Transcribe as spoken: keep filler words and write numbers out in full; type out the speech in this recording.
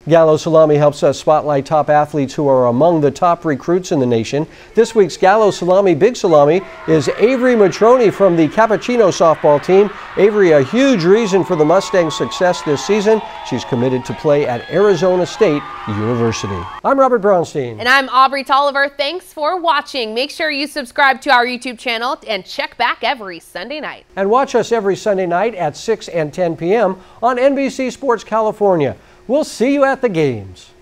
Gallo Salami helps us spotlight top athletes who are among the top recruits in the nation. This week's Gallo Salami Big Salami is Avery Matroni from the Cappuccino softball team. Avery, a huge reason for the Mustangs' success this season. She's committed to play at Arizona State University. I'm Robert Braunstein. And I'm Aubrey Tolliver. Thanks for watching. Make sure you subscribe to our YouTube channel and check back every Sunday night. And watch us every Sunday night at six and ten p m on N B C Sports California. We'll see you at the games.